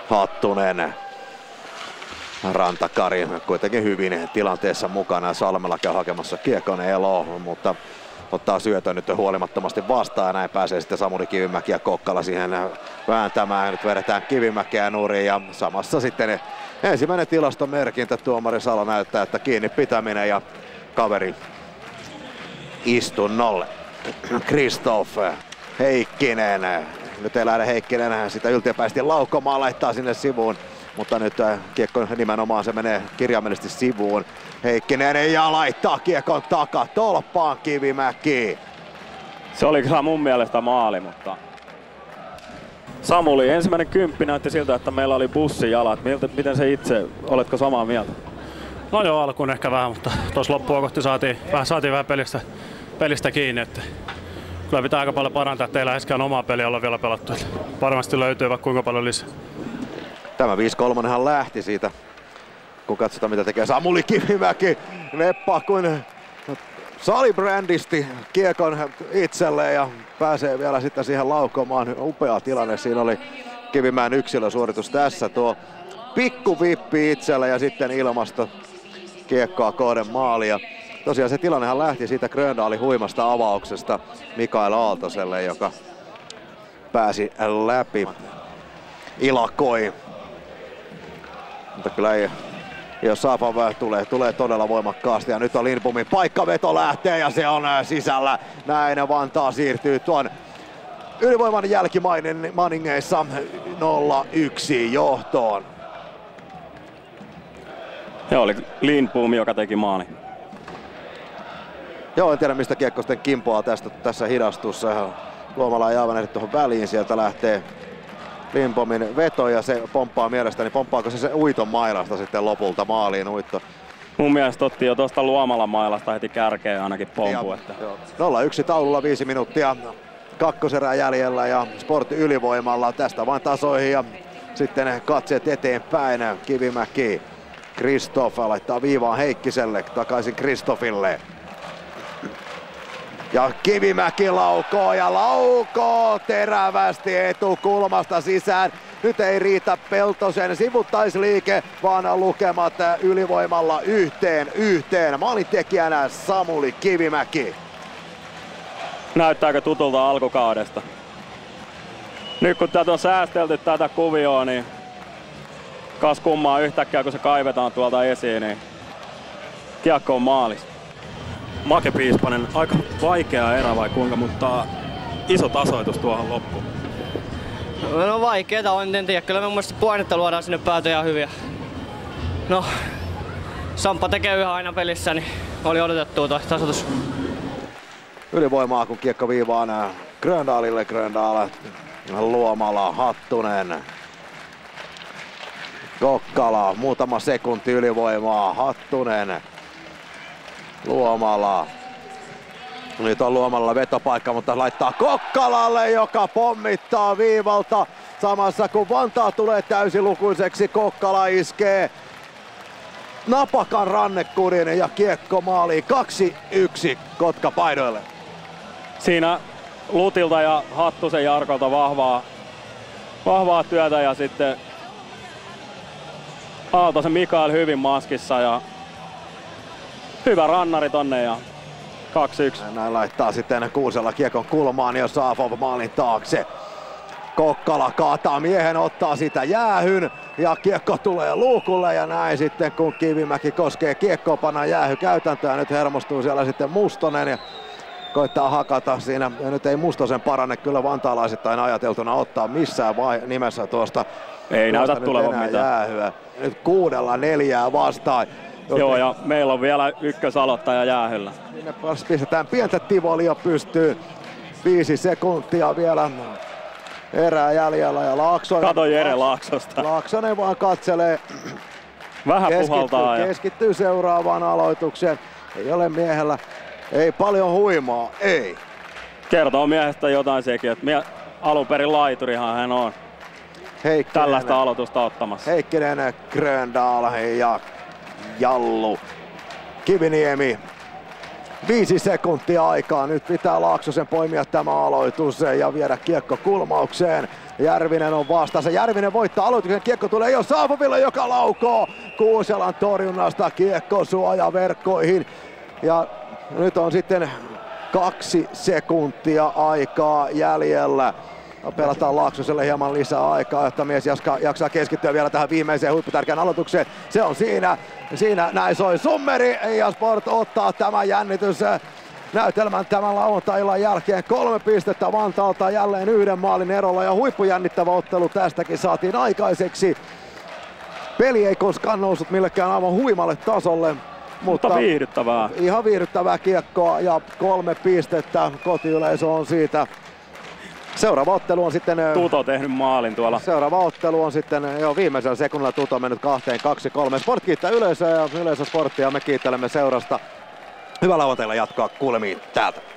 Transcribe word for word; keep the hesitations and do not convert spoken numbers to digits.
Hattunen. Rantakari kuitenkin hyvin tilanteessa mukana. Salmella käy hakemassa kiekon Elo, mutta ottaa syötön nyt huolimattomasti vastaan ja näin pääsee sitten Samuli Kivimäki ja Kokkala siihen vääntämään. Nyt vedetään Kivimäkeä nurin ja samassa sitten ensimmäinen tilastomerkintä. Tuomari Salo näyttää, että kiinni pitäminen ja kaveri istunnolle. Kristoff Heikkinen. Nyt ei lähde Heikkinen sitä yltiöpäisesti laukomaan, laittaa sinne sivuun. Mutta nyt kiekko nimenomaan se menee kirjaimellisesti sivuun. Heikkinen ja laittaa kiekon takaa tolppaan Kivimäki. Se oli kyllä mun mielestä maali, mutta Samuli ensimmäinen kymppi näytti siltä, että meillä oli bussijalat. Miltä, miten se itse, oletko samaa mieltä? No joo, alkuun ehkä vähän, mutta tuossa loppua kohti saatiin vähän, saatiin vähän pelistä, pelistä kiinni. Että kyllä pitää aika paljon parantaa, että ei läheskään omaa peliä olla vielä pelattu. Että varmasti löytyy vaikka kuinka paljon lisää. Tämä viisi kolme lähti siitä, kun katsotaan mitä tekee Samuli Kivimäki. Leppaa kuin salibrändisti kiekon itselleen ja pääsee vielä sitten siihen laukomaan. Upea tilanne siinä oli Kivimäen yksilösuoritus tässä. Tuo pikku vippi itselle ja sitten ilmasto kiekkoa kohden maalia. Tosiaan se tilannehan lähti siitä Gröndalin huimasta avauksesta Mikael Aaltoselle, joka pääsi läpi. Ilakoi. Mutta kyllä ei, jos Saapava tulee, tulee todella voimakkaasti ja nyt on Lindbomin paikkaveto lähtee ja se on sisällä. Näin Vantaa siirtyy tuon ylivoiman jälkimainingeissa nolla yksi johtoon. Se oli Lindbom, joka teki maali. Joo, en tiedä mistä kiekko sitten kimpoaa tästä, tässä hidastussa. Luomala ei aivan ehdi tuohon väliin, sieltä lähtee Lindbomin veto ja se pomppaa mielestäni. Pomppaako se se uiton mailasta sitten lopulta maaliin uitto? Mun mielestä otti jo tuosta Luomalan mailasta heti kärkeen ainakin pompu. Että... nolla yksi taululla viisi minuuttia kakkoserää jäljellä ja Sportti ylivoimalla tästä vain tasoihin ja sitten katseet eteenpäin. Kivimäki, Kristoff laittaa viivaan Heikkiselle, takaisin Kristoffille. Ja Kivimäki laukoo ja laukoo terävästi etukulmasta sisään. Nyt ei riitä Peltosen sivuttaisliike, vaan lukemat ylivoimalla yhteen yhteen. Maalintekijänä Samuli Kivimäki. Näyttääkö tutulta alkukaudesta? Nyt kun tätä on säästelty tätä kuvioa, niin kas kummaa yhtäkkiä kun se kaivetaan tuolta esiin, niin kiekko on maalis. Make Piispanen, aika vaikea erä vai kuinka, mutta iso tasoitus tuohon loppuun. No vaikeeta on, en tiedä. Kyllä me mun mielestä painetta luodaan sinne päätä ihan hyviä. No, Samppa tekee yhä aina pelissä, niin oli odotettua toi tasoitus. Ylivoimaa kun kiekko viivaan Gröndalille, Gröndal, Luomala, Hattunen. Kokkala, muutama sekunti ylivoimaa, Hattunen. Luomala. Nyt on Luomalla vetopaikka, mutta laittaa Kokkalalle, joka pommittaa viivalta. Samassa kun Vantaa tulee täysilukuiseksi, Kokkala iskee napakan rannekurin ja kiekko maaliin kaksi yksi Kotka paidoille. Siinä Lutilta ja Hattusen Jarkolta vahvaa, vahvaa työtä ja sitten Aaltosen Mikael hyvin maskissa ja hyvä rannari tonne ja kaksi yksi. Näin laittaa sitten Kuusela kiekon kulmaan ja Saafov maalin taakse. Kokkala kaataa miehen, ottaa sitä jäähyn ja kiekko tulee luukulle ja näin sitten kun Kivimäki koskee kiekkoa, panna jäähy käytäntöä. Nyt hermostuu siellä sitten Mustonen ja koittaa hakata siinä. Ja nyt ei Mustosen parane kyllä vantaalaisittain ajateltuna ottaa missään vai nimessä tuosta. Ei näytä tulevan mitään. Jäähyä. Nyt kuudella neljää vastaan. Joten... Joo, ja meillä on vielä ykkösaloittaja jäähyllä. Sinne pistetään pientä tivolia pystyyn. Viisi sekuntia vielä erää jäljellä ja Laaksonen... Kato Jere Laaksosta. Laaksonen vaan katselee. Vähän keskittyy, puhaltaa. Ja... Keskittyy seuraavaan aloitukseen. Ei ole miehellä, ei paljon huimaa, ei. Kertoo miehestä jotain sekin, että mie... alun perin laiturihan hän on. Heikkinen, tällaista aloitusta ottamassa. Heikkinen, Gröndal ja Jallu. Kiviniemi Viisi sekuntia aikaa. Nyt pitää Laaksosen poimia tämä aloitus ja viedä kiekko kulmaukseen. Järvinen on vastassa. Järvinen voittaa aloituksen. Kiekko tulee jo Saafoville, joka laukoo Kuuselan torjunnasta kiekko suojaverkkoihin. Ja nyt on sitten kaksi sekuntia aikaa jäljellä. Pelataan Laaksoselle hieman lisää aikaa, jotta mies jaksaa, jaksaa keskittyä vielä tähän viimeiseen huipputärkeään aloitukseen. Se on siinä. Siinä näin soi summeri ja Sport ottaa tämän jännitys näytelmän tämän lauantai-illan jälkeen. Kolme pistettä Vantaalta jälleen yhden maalin erolla ja huippujännittävä ottelu tästäkin saatiin aikaiseksi. Peli ei koskaan noussut millekään aivan huimalle tasolle. Mutta, mutta viihdyttävää. Ihan viihdyttävää kiekkoa ja kolme pistettä. Kotiyleisö on siitä. Seuraava ottelu on sitten... Tuto tehnyt maalin tuolla. Seuraava ottelu on sitten jo viimeisellä sekunnilla Tuto mennyt kahteen, kaksi, kolme. Sport kiittää yleisöä ja yleisö Sporttia. Me kiittelemme seurasta. Hyvää lauantailla jatkoa kuulemiin täältä.